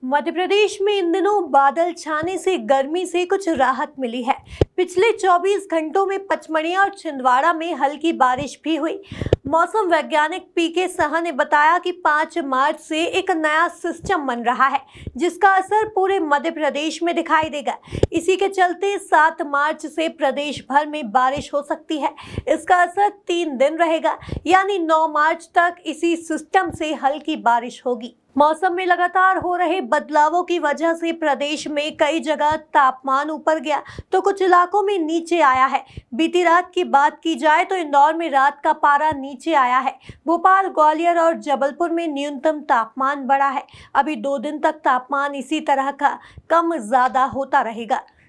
मध्य प्रदेश में इन दिनों बादल छाने से गर्मी से कुछ राहत मिली है। पिछले 24 घंटों में पचमढ़िया और छिंदवाड़ा में हल्की बारिश भी हुई। मौसम वैज्ञानिक पीके साहा ने बताया कि 5 मार्च से एक नया सिस्टम बन रहा है, जिसका असर पूरे मध्य प्रदेश में दिखाई देगा। इसी के चलते 7 मार्च से प्रदेश भर में बारिश हो सकती है। इसका असर 3 दिन रहेगा, यानी 9 मार्च तक इसी सिस्टम से हल्की बारिश होगी। मौसम में लगातार हो रहे बदलावों की वजह से प्रदेश में कई जगह तापमान ऊपर गया तो कुछ इलाकों में नीचे आया है। बीती रात की बात की जाए तो इंदौर में रात का पारा नीचे आया है। भोपाल, ग्वालियर और जबलपुर में न्यूनतम तापमान बढ़ा है। अभी 2 दिन तक तापमान इसी तरह का कम ज्यादा होता रहेगा।